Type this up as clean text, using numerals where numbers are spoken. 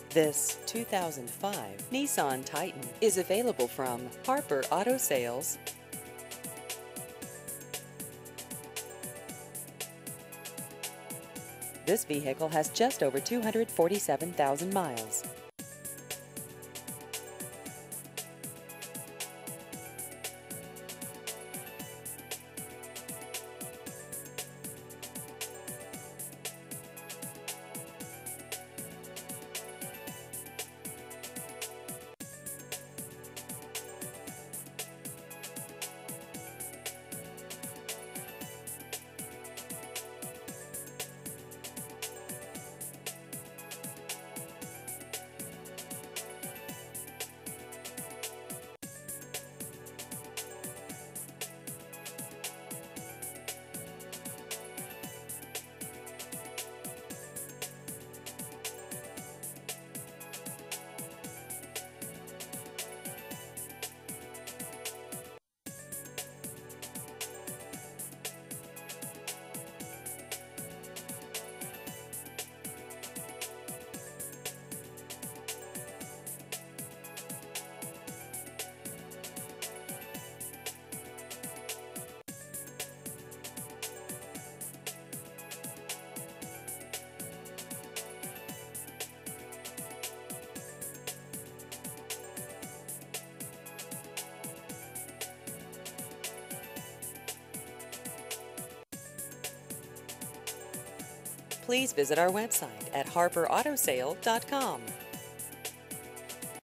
This 2005 Nissan Titan is available from Harper Auto Sales. This vehicle has just over 247,000 miles. Please visit our website at harperautosale.com.